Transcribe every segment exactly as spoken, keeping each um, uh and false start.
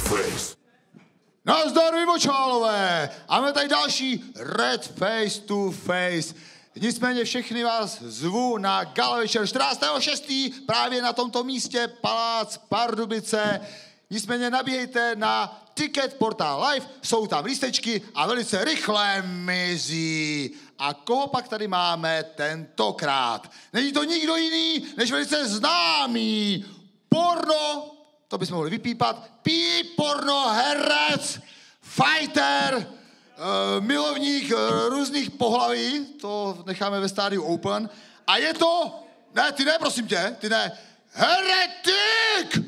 face. Nazdar, vymočálové! A máme tady další Red Face to Face. Nicméně všechny vás zvu na gala večer čtrnáctého šestého právě na tomto místě, Palác Pardubice. Nicméně nabíjejte na Ticket Portal Live, jsou tam lístečky a velice rychle mizí. A koho pak tady máme tentokrát? Není to nikdo jiný, než velice známý porno, to bychom mohli vypípat, píp porno herec, fighter, uh, milovník uh, různých pohlaví, to necháme ve stádiu open. A je to, ne, ty ne, prosím tě, ty ne, heretik!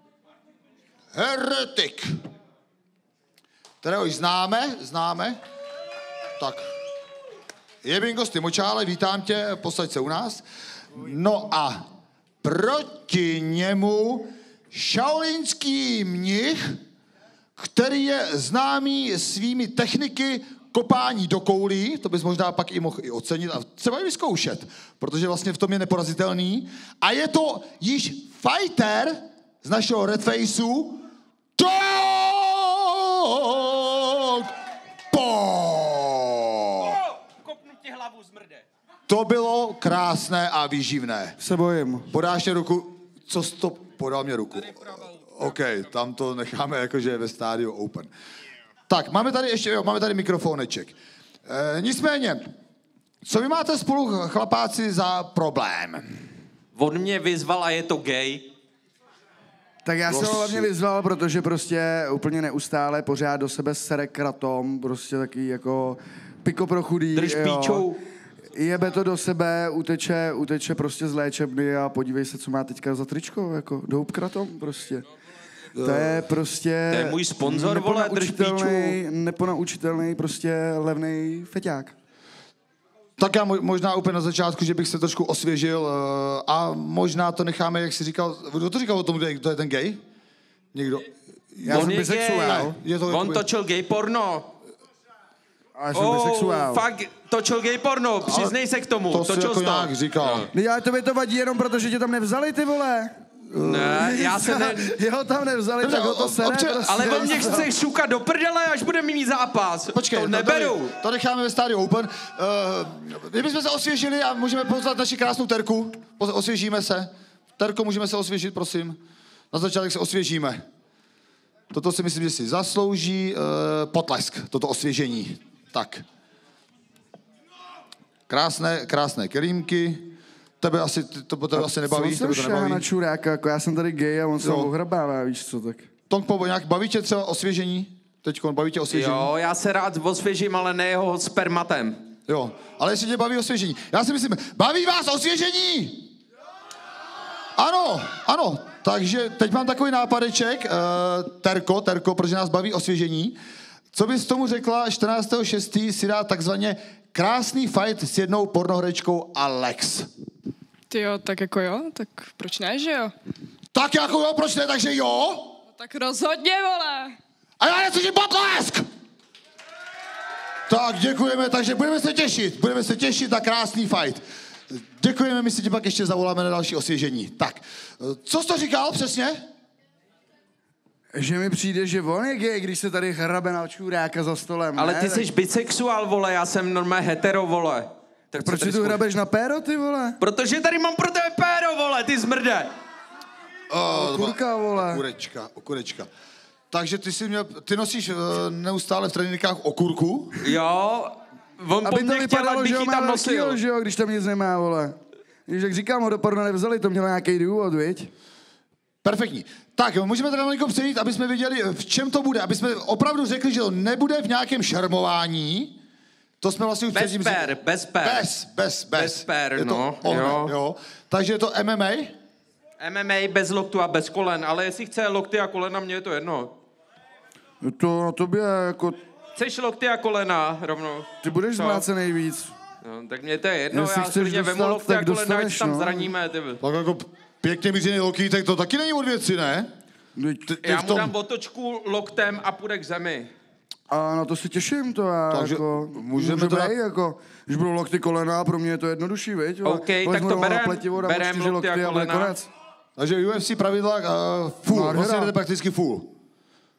Heretik. Kterého už známe, známe. Tak. Jebingo, ty močále, vítám tě, posaď se u nás. No a proti němu šaolínský mnich, který je známý svými techniky kopání do koulí, to bys možná pak i mohl i ocenit a třeba i vyzkoušet, protože vlastně v tom je neporazitelný. A je to již fighter z našeho Red Faceu, Dog Pong! Kopnu ti hlavu, zmrde. To bylo krásné a výživné. Se bojím. Podáš mě ruku, co jsi to podal mě ruku? OK, tam to necháme jakože ve stádiu open. Tak, máme tady ještě, jo, máme tady mikrofoneček. E, nicméně, co vy máte spolu, chlapáci, za problém? On mě vyzval a je to gay. Tak já jsem ho hlavně vyzval, protože prostě úplně neustále pořád do sebe sere kratom, prostě taky jako piko pro chudý. Drž píčou. Jebe to do sebe, uteče, uteče prostě z léčebny a podívej se, co má teďka za tričko, jako doub kratom prostě. To je prostě... To je můj sponzor, vole, drž píču. Neponaučitelný, prostě levnej feťák. Tak já možná úplně na začátku, že bych se trošku osvěžil a možná to necháme, jak jsi říkal, kdo to říkal o tom, kdo je ten gay? Někdo? Já On jsem je bisexuál. gay. Je to On jakoby... točil gay porno. A já jsem Oh, bisexuál. fakt, točil gay porno, přiznej se k tomu. To jsi točil jako to. nějak říkal. No, ale to by to vadí jenom proto, že tě tam nevzali, ty vole. Ne, já se ne... Jeho tam nevzali, Dobře, tak ho to sere. občas- prostě. Ale on mě chce šukat do prdele, až bude mít zápas. Počkej, to to neberu. Tady, to necháme ve stádiu open. Uh, my bychom se osvěžili a můžeme pozvat naši krásnou Terku. Osvěžíme se. Terko, můžeme se osvěžit, prosím. Na začátek se osvěžíme. Toto si myslím, že si zaslouží uh, potlesk, toto osvěžení. Tak. Krásné, krásné kelímky. Tebe asi, to, to tebe asi nebaví, Co tebe to nebaví. na čuráka, jako já jsem tady gay a on se Jo. ohrabává, víš co, tak. Tongpo, nějak baví tě třeba osvěžení? Teďko, baví tě osvěžení? Jo, já se rád osvěžím, ale ne jeho spermatem. Jo, ale jestli tě baví osvěžení. Já si myslím, baví vás osvěžení? Ano, ano. Takže teď mám takový nápadeček. Uh, Terko, Terko, protože nás baví osvěžení. Co bys tomu řekla, čtrnáctého šestého si dá takzvaně krásný fight s jednou pornohrečkou Alex. Ty jo, tak jako jo, tak proč ne, že jo? Tak jako jo, proč ne, takže jo? No tak rozhodně, vole. A já necítím potlesk! Tak, děkujeme, takže budeme se těšit, budeme se těšit na krásný fight. Děkujeme, my si tě pak ještě zavoláme na další osvěžení. Tak, co jsi to říkal přesně? Že mi přijde, že on je gay, když se tady hrabe na čuráka za stolem, Ale ne? ty tak... jsi bisexuál, vole, já jsem normálně hetero, vole. Tak Proč si tu hrabeš na péro, ty vole? Protože tady mám pro tebe péro, vole, ty zmrde. Oh, Kurka, vole. Okurečka, okurečka. Takže ty si měl, ty nosíš uh, neustále v tréninkách okurku? Jo, on po Aby to mně chtěl, vypadalo, abych že ho ji má tam velkýho, nosil. že jo, když tam nic nemá, vole. Když jak říkám, ho do porna nevzali, to mělo nějaký důvod, viď? Perfektní. Tak, můžeme teda malinko přejít, aby jsme věděli, v čem to bude, aby jsme opravdu řekli, že to nebude v nějakém šarmování. To jsme vlastně už Bez předtím pér, řekli. bez pér. Bez, bez, bez. Bez pér, Je to no, on, jo. jo. Takže je to M M A? M M A bez loktu a bez kolen, ale jestli chce lokty a kolena, mně je to jedno. No to na tobě, jako, Chceš lokty a kolena rovnou? ty budeš Co? zmlácenej víc. No, tak mě to je jedno, Jestli já chceš si vemu dostat, lokty a tak kolena, ať dostaneš, tam no. zraníme, ty. Tak jako pěkně mířený lokýtek, to taky není od věci, ne? Ty, Ty, ty Já v mu tom... dám otočku loktem a půjde k zemi. A na to si těším, to já, Takže jako, můžeme může to bej, dát- jako, když budou lokty kolena, pro mě je to jednodušší, viď? vole. OK, tak Vezmu to rovnou na berem, pletivo, dám berem čtyři lokty a lokty a bude kolena. konec. Takže U F C pravidla uh, full, Nádhera. vlastně jdete prakticky full.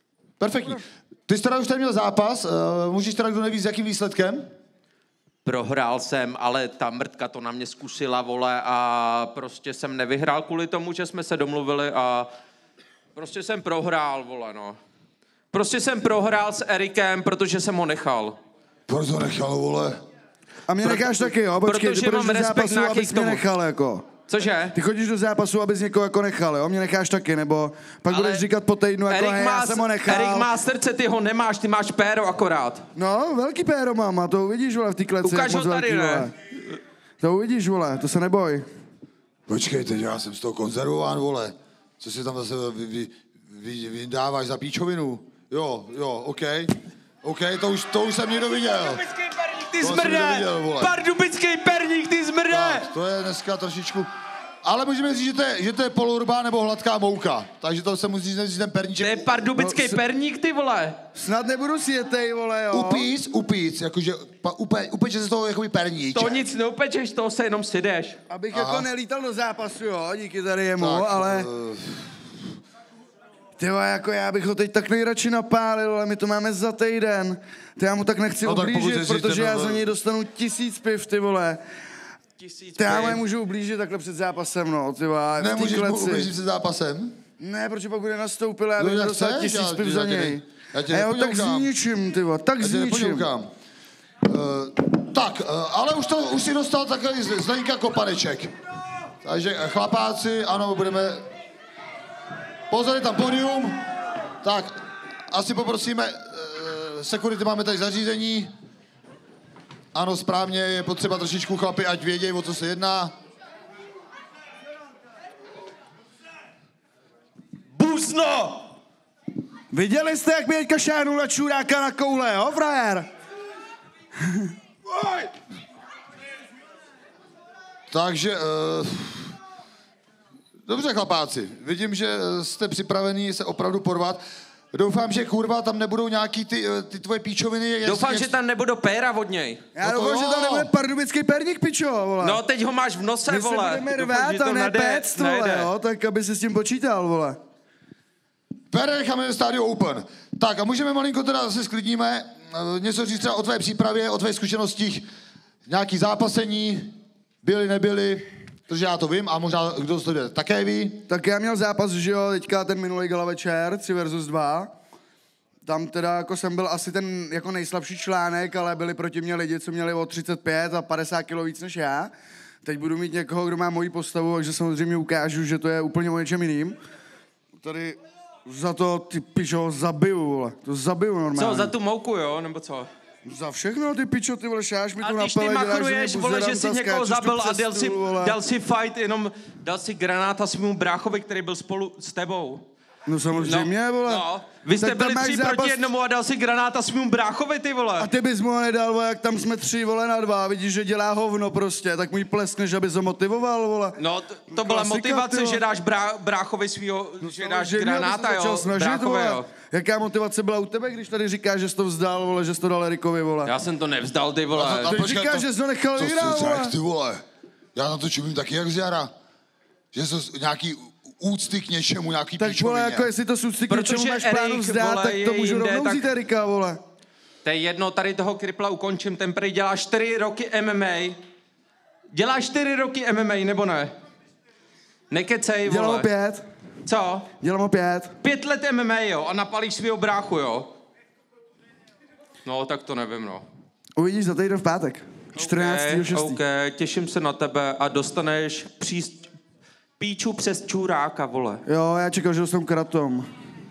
Perfektní. Ty jsi teda už tady měl zápas, uh, můžeš teda, kdo neví, s jakým výsledkem? Prohrál jsem, ale ta mrtka to na mě zkusila, vole, a prostě jsem nevyhrál kvůli tomu, že jsme se domluvili a prostě jsem prohrál, vole, no. Prostě jsem prohrál s Erikem, protože jsem ho nechal. Proč to nechal, vole? A mě necháš taky, jo? Počkej, protože ty půjdeš mám do respekt zápasu, nějaký abys k mě tomu. nechal, jako. Cože? Ty chodíš do zápasu, abys někoho jako nechal, jo? Mě necháš taky, nebo pak Ale budeš říkat po týdnu, jako Erik hej, má, já jsem ho nechal. Erik má srdce, ty ho nemáš, ty máš péro akorát. No, velký péro mám a to uvidíš, vole, v té kleci. Ukáž jak ho moc tady, velký, ne? vole. To uvidíš, vole, to se neboj. Počkejte, já jsem z toho konzervován, vole. Co si tam zase vy, vy, vy, vydáváš za píčovinu? Jo, jo, OK. OK, to už, to už jsem někdo viděl. Pardubický perník, ty To jsem zmrde! neviděl, vole. Pardubický perník, ty zmrde! Tak, to je dneska trošičku... Ale můžeme říct, že to je, že to je polurbá nebo hladká mouka. Takže to se musí říct ten perníček. To je pardubický No, s- perník, ty vole. Snad nebudu sjetej, vole, jo. Upíc, upíc, jakože pa, upe, upeče se z toho jakoby perníček. To nic neupečeš, toho se jenom sideš. Abych Aha. jako nelítal do zápasu, jo, díky tady jemu, Tak, ale... eh, Ty vole, jako já bych ho teď tak nejradši napálil, ale my to máme za týden. Ty já mu tak nechci No tak pokud ublížit, si protože ten- já za něj dostanu tisíc piv, ty vole. Tisíc Ty já mu piv. je můžu ublížit takhle před zápasem, no, ty vole, v té Nemůžeš mu kleci. ublížit před zápasem? Ne, protože pak bude nastoupil, já No, bych jak dostal chceš, tisíc já- piv já za tě něj. ne- já tě A jo, tak nepoňoukám. zničím, ty vole, tak Já tě zničím. nepoňoukám. Uh, tak, uh, ale už, to, už si dostal takový z- Zdeňka Kopaneček. Takže eh, chlapáci, ano, budeme... Pozor, je tam podium. Tak, asi poprosíme, uh, security máme tady zařízení. Ano, správně, je potřeba trošičku chlapi, ať vědějí, o co se jedná. Buzno! Viděli jste, jak mi teďka šáhnul na čuráka na koule, jo, frajer? Takže, uh, dobře chlapáci, vidím, že eh, jste připravení se opravdu porvat. Doufám, že kurva tam nebudou nějaký ty, eh, ty tvoje píčoviny. jak- Doufám, jak- že tam nebudou péra od něj. Já No to doufám, že jo. tam nebude pardubický perník, pičo, vole. No, teď ho máš v nose, My se vole. budeme Doufám, rvát že to a ne najde- péct, vole, najde. jo, tak aby si s tím počítal, vole. Pere necháme ve stádiu open. Tak a můžeme malinko teda zase sklidníme, eh, něco říct třeba o tvé přípravě, o tvých zkušenostích, nějaký zápasení, byli, nebyli, protože já to vím a možná kdo to jde, také ví. Tak já měl zápas, že jo, teďka ten minulý gala večer, tři versus dva. Tam teda jako jsem byl asi ten jako nejslabší článek, ale byli proti mě lidi, co měli o třicet pět a padesát kilo víc než já. Teď budu mít někoho, kdo má moji postavu, takže samozřejmě ukážu, že to je úplně o něčem jiným. Tady za to, ty pičo, zabiju, vole. To zabiju normálně. Co, za tu mouku, jo, nebo co? Za všechno, ty pičo, ty vole, šáš mi A tu na když ty pele, děláš, machruješ, že mě vole, že buzerám, jsi ta někoho skáčeš tu zabil a přes dal si, stůl, vole. dal si fight, jenom dal si granáta svému bráchovi, který byl spolu s tebou. No samozřejmě, vole. No, vy jste Tak tam byli máš tři zápas- proti jednomu a dal si granáta svému bráchovi, ty vole. A ty bys mu ho nedal, vole, jak tam jsme tři, vole, na dva, vidíš, že dělá hovno prostě, tak mu jí pleskneš, aby ho motivoval, vole. No, to, to byla Klasika, motivace, ty vole. že dáš brá, bráchovi svýho, že dáš Samozřejmě, aby granáta, se začal jo, snažit, bráchovi, vole. jo. Jaká motivace byla u tebe, když tady říkáš, že jsi to vzdal, vole, že jsi to dal Erikovi, vole? Já jsem to nevzdal, ty vole. A Ty počkej, říkáš, to- že jsi to nechal Co vyhrát, jsi vole. řekl, ty vole? Já na to čumím taky jak z jara. Že jsou nějaký úcty k něčemu, nějaký Tak, vole, píčovině. jako jestli to soucit k Protože něčemu máš Erik, plánu vzdát, vole, tak to je můžu jinde, rovnou tak- vzít Erika, vole. To je jedno, tady toho kripla ukončím, ten prej dělá čtyři roky M M A. Dělá čtyři roky M M A, nebo ne? Nekecej, vole. Dělám ho pět, Co? dělám ho pět. Pět let M M A, jo, a napalíš svýho bráchu, jo? No, tak to nevím, no. Uvidíš za týden v pátek. čtrnáctého šestého OK, těším se na tebe a dostaneš příst... píču přes čuráka, vole. Jo, já čekal, že dostanu kratom.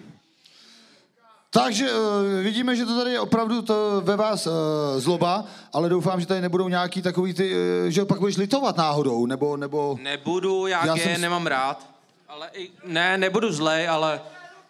Takže uh, vidíme, že to tady je opravdu to ve vás uh, zloba, ale doufám, že tady nebudou nějaký takový ty, uh, že pak budeš litovat náhodou, nebo, nebo... Nebudu, já, Já já jsem s- nemám rád. Ale i... Ne, nebudu zlej, ale...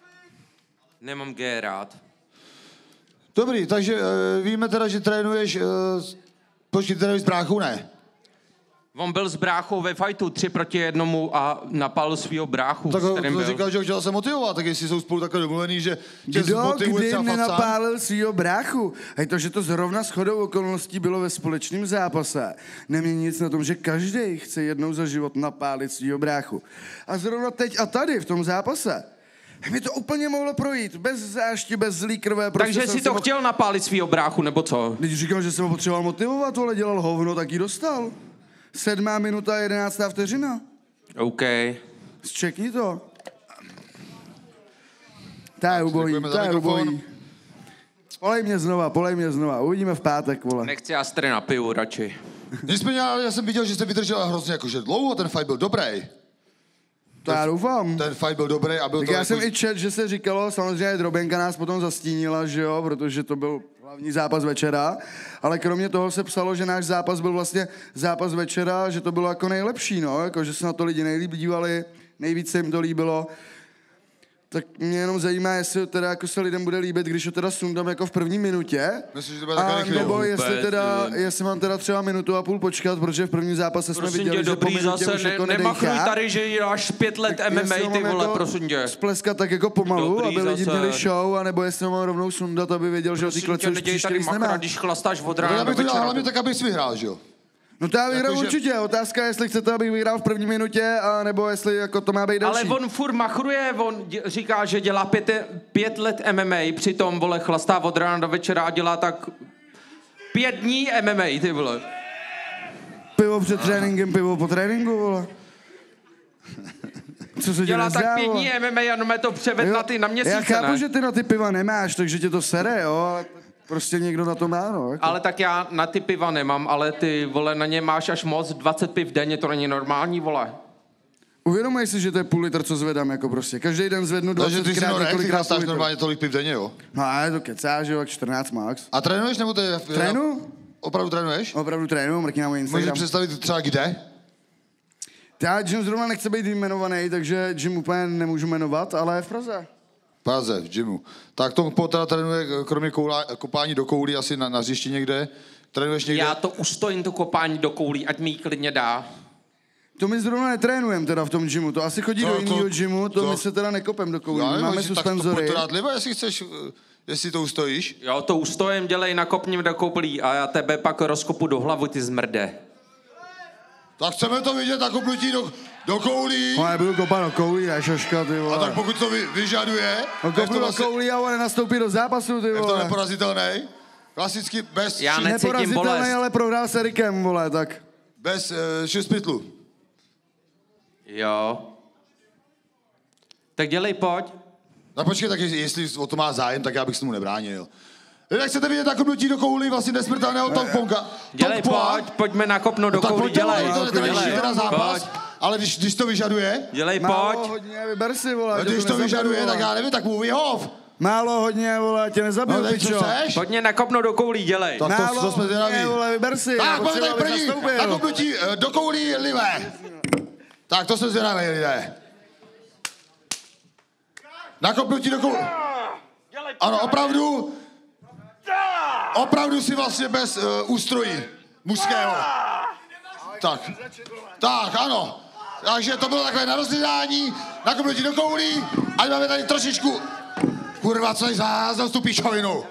Nemám G rád. Dobrý, takže uh, víme teda, že trénuješ, uh, počkej, trénuješ s bráchou, ne? On byl s bráchou ve fajtu tři proti jednomu a napal svýho bráchu, Tak s kterým to byl. říkal, že ho chtěl se motivovat, tak jestli jsou spolu takhle domluvený, že tě Kdo zmotivuje kdy třeba facán. nenapálil svýho bráchu? A to, že to zrovna shodou okolností bylo ve společném zápase, nemění nic na tom, že každý chce jednou za život napálit svýho bráchu. A zrovna teď a tady v tom zápase Mě to úplně mohlo projít, bez zášti, bez zlý krve. Prostě Takže jsem si to mo- chtěl napálit svýho bráchu, nebo co? Když říkal, že jsem ho potřeboval motivovat, ale dělal hovno, tak ji dostal. Sedmá minuta, jedenáctá vteřina. OK. Zčekni to. Ta je ubojí, děkujeme za ta je mikrofon. ubojí. Polej mě znova, polej mě znova. Uvidíme v pátek, vole. Nechci já tady na pivu radši. Nicméně, já jsem viděl, že jste vydržel hrozně jakože dlouho, ten fight byl dobrý. To já doufám. Ten fight byl dobrý a byl Tak to já jako... jsem i čet, že se říkalo, samozřejmě Drobenka nás potom zastínila, že jo, protože to byl hlavní zápas večera, ale kromě toho se psalo, že náš zápas byl vlastně zápas večera, že to bylo jako nejlepší, no, jako že se na to lidi nejlíp dívali, nejvíc se jim to líbilo. Tak mě jenom zajímá, jestli teda jako se lidem bude líbit, když ho teda sundám jako v první minutě. Myslím, že to bude takhle A rychlý. nebo jestli Vůbec, teda, nevím. jestli mám teda třeba minutu a půl počkat, protože v prvním zápase jsme Prosím viděli, tě, že po dobrý minutě zase, už ne, jako nemachruj nedejchá. tady, že děláš pět let M M Jestli A, ho ty mám vole, jako prosím tě. spleskat tak jako pomalu, Dobrý aby lidi zase. měli show, anebo jestli ho mám rovnou sundat, aby věděl, že ho ty Prosím klece tě, už neděj příště tady víc makra, nemá. když chlastáš od No, rána já do bych to dělal večera. hlavně tak, abys vyhrál, že jo? No to já vyhrám Jakože- určitě. Otázka je, jestli chcete, abych vyhrál v první minutě, a nebo jestli jako to má být Ale další. on furt machruje, on dě- říká, že dělá pět, pět let M M A, přitom, vole, chlastá od rána do večera a dělá tak pět dní M M A, ty vole. Pivo před tréninkem, pivo po tréninku, vole. Co se tě Dělá nezdá, tak pět vole? dní M M A a no mě to převed Jo, na ty na měsíce, já chápu, ne? že ty na ty piva nemáš, takže tě to sere, jo, ale prostě někdo na to má, no. Jako. Ale tak já na ty piva nemám, ale ty, vole, na ně máš až moc, dvacet piv denně, to není normální, vole. Uvědomuj si, že to je půl litr, co zvedám, jako prostě. Každý den zvednu Takže ty si dvacetkrát, norek, ty několikrát půl chlastáš litr. normálně tolik piv denně, jo? No a je to kecáš, jo, jak čtrnáct max. A trénuješ, nebo to je... Trénu? Opravdu trénuješ? Opravdu trénuju, mrkni na můj Můžeš Instagram. představit třeba kde? Já Jim zrovna nechce být jmenovaný, takže Jim úplně nemůžu jmenovat, ale v Praze. V Praze, v gymu. Tak to po teda trénuje, kromě koula, kopání do koulí, asi na, na hřišti někde. Trénuješ někde? Já to ustojím, to kopání do koulí, ať mi ji klidně dá. To my zrovna netrénujeme teda v tom gymu, to asi chodí To- do to- jiného gymu, to, to- my se teda nekopem do koulí, Já my nevím, máme jestli- tak suspenzory. to pojď to dát libo, jestli chceš, eh, jestli to ustojíš. Jo, to ustojím, dělej, nakopním do koulí a já tebe pak rozkopu do hlavu, ty zmrde. Tak chceme to vidět, tak kopnutí do, do koulí. No, já budu kopat do koulí, ne šaška, ty A vole. tak pokud to vy, vyžaduje, No, jak to, kopnu do vlastně, koulí a on nenastoupí do zápasu, ty jak to vole. neporazitelný. Klasicky bez, Já ši- ne- necítím Neporazitelný, bolest. ale prohrál s Erikem, vole, tak. bez uh, šestpytlu. Jo. Tak dělej, pojď. No počkej, tak jestli- jestli o to má zájem, tak já bych se mu nebránil. Jak chcete vidět na kopnutí do koulí vlastně nesmrtelného Tongponga? Dělej, pojď, pojďme nakopnout do No tak koulí, pojďte, dělej. vole, to je tradiční dělej. teda zápas, Pojď. ale když, když to vyžaduje, Dělej, Málo, pojď. hodně, vyber si, vole. no, že když to nezabiju, vyžaduje, vole. tak já nevím, tak mu vyhov. Málo, hodně, vole, tě nezabiju, No teď co pičo. chceš? Pojďme nakopnout do koulí, dělej. Tak to, Málo, to jsme zvědaví. hodně, vole, vyber si. Tak, já pojďme potřebuji, tady abys první, nastoupil. na kopnutí eh, do koulí livé. Tak, to jsme zvědaví, lidé. Na kopnutí do koulí. Ano, opravdu, opravdu si vlastně bez uh, ústrojí mužského. Tak, tak, ano. Takže to bylo takové na rozdání, na kopnutí do koulí, a máme tady trošičku, kurva, co je za, za tu píčovinu.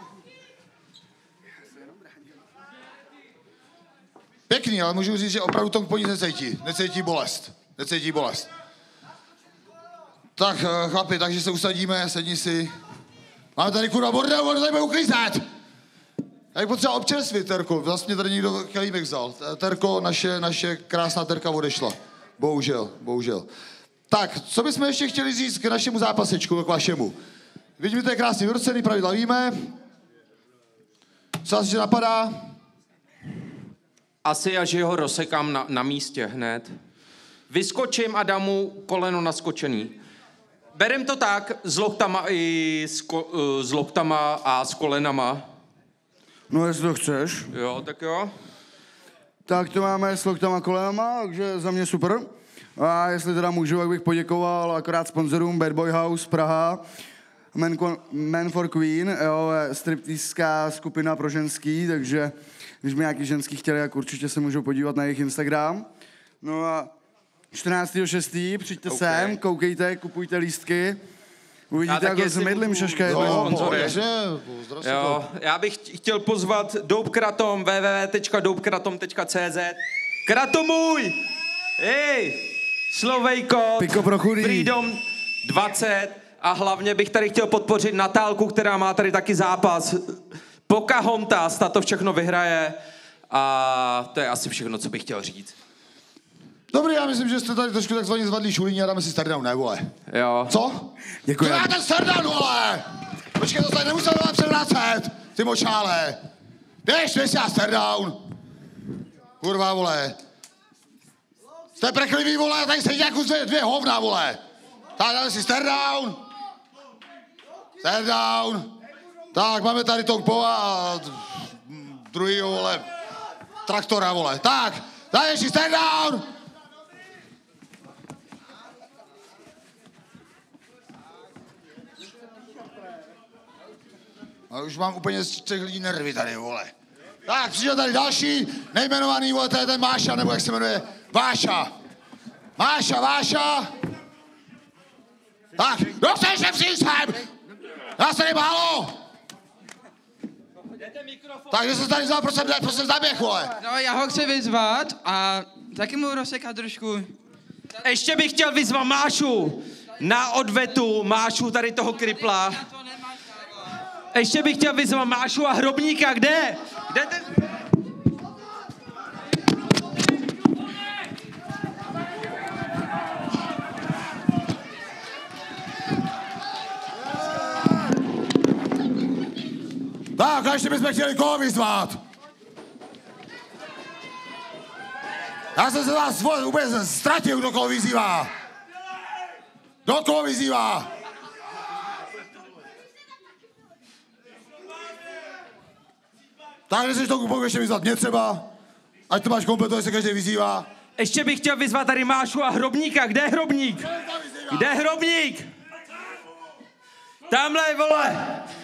Pěkný, ale můžu říct, že opravdu to po ní necítí. Necítí bolest. Necítí bolest. Tak, eh, chlapi, takže se usadíme, sedni si. Máme tady kurva bordel, on tady bude uklízet. Já bych potřeba občerstvit, Terko. Vlastně tady někdo kelímek vzal. Terko, naše, naše krásná Terka odešla. Bohužel, bohužel. Tak, co bychom ještě chtěli říct k našemu zápasečku, k vašemu? Vidíme, to je krásně vyrocený, pravidla víme. Co vás ještě napadá? Asi až ho rozsekám na, na místě hned. Vyskočím a dám mu koleno naskočený. Berem to tak s loktama, i s, ko, eh, s loktama a s kolenama. No, jestli to chceš. Jo, tak jo. Tak to máme s loktama kolenama, takže za mě super. A jestli teda můžu, jak bych poděkoval akorát sponzorům Bad Boy House Praha, Man, Man for Queen, jo, striptýská skupina pro ženský, takže když by nějaký ženský chtěli, tak určitě se můžou podívat na jejich Instagram. No a čtrnáctého šestého přijďte OK. sem, koukejte, kupujte lístky. Já Uvidíte, tak jak ho jestli zmydlím, můžu- šaška je Jo, to. sponzory. pohodě, pozdrav si Jo, já bych ch- chtěl pozvat Doubkratom, w w w tečka doubkratom tečka c z. Kratomuj! Hej! Slovejko! Piko pro chudý. Freedom dvacet. A hlavně bych tady chtěl podpořit Natálku, která má tady taky zápas. Pocahontas, ta to všechno vyhraje. A to je asi všechno, co bych chtěl říct. Dobrý, já myslím, že jste tady trošku takzvaně zvadlí šulíni a dáme si stardown, ne, vole? Jo. Co? Děkuji. Co já ten stardown, vole? Počkej, to tady nemusel vám převrácet, ty močále. Jdeš, jdeš já stardown. Kurva, vole. Jste preklivý, vole, tady sedí jako dvě, dvě hovna, vole. Tak dáme si stardown. Stardown. Tak, máme tady Tongpova a druhýho, vole, traktora, vole. Tak, daješ si stardown. A už mám úplně z těch lidí nervy tady, vole. Tak, přišel tady další, nejmenovaný, vole, to je ten Máša, nebo jak se jmenuje, Váša. Máša, Váša. Tak, kdo chce ještě přijít sem? Já se nebálo. Tak, kde se tady vzal, prosím, prosím, zaběh, vole. No, já ho chci vyzvat a taky mu rozsekat trošku. Ještě bych chtěl vyzvat Mášu na odvetu, Mášu tady toho kripla. Ještě bych chtěl vyzvat Mášu a Hrobníka, kde? Kde ten... Tak, a ještě bychom chtěli koho vyzvat. Já jsem se vás úplně ztratil, kdo koho vyzývá. Kdo koho vyzývá? Tak, když jsi to mohl ještě vyzvat mě třeba, ať to máš kompletovat, se každý vyzývá. Ještě bych chtěl vyzvat tady Mášu a Hrobníka, kde je Hrobník? Kde je Hrobník? Tamhle, vole!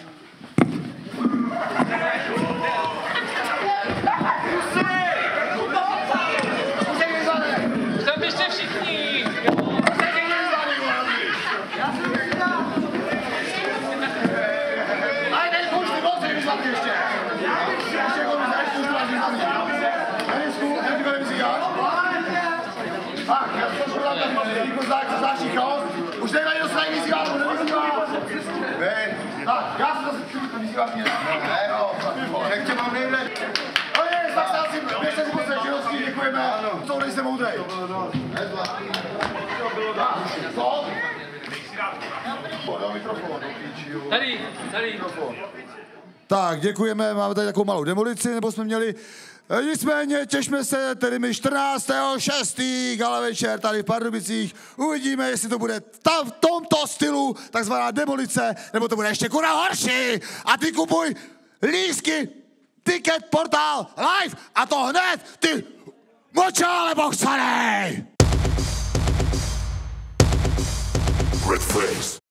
Tam ještě všichni! Ale tady už ty moci vyzvat ještě! Ještě jako vyzvat, ještě už máš vyzvat. Denisku, já ti to nevyzývat. Tak, já jsem to dám tady, díku zdáš, co zdáš chaos. Už tady tady dostají vyzývat, nebo nevyzývat. Tak, já jsem to vyzývat mě. Ne, no, jak tě mám nejde. No je, tak se asi, běžte si moc činnosti, děkujeme. Co, nejste moudrej. Co? Tady, tady. Tak, děkujeme, máme tady takovou malou demolici, nebo jsme měli. Nicméně těšme se, tedy my čtrnáctého šestého gala večer tady v Pardubicích. Uvidíme, jestli to bude ta, v tomto stylu, takzvaná demolice, nebo to bude ještě kurva horší. A ty kupuj lístky, Ticket Portal Live, a to hned, ty močále boxanej! Red face.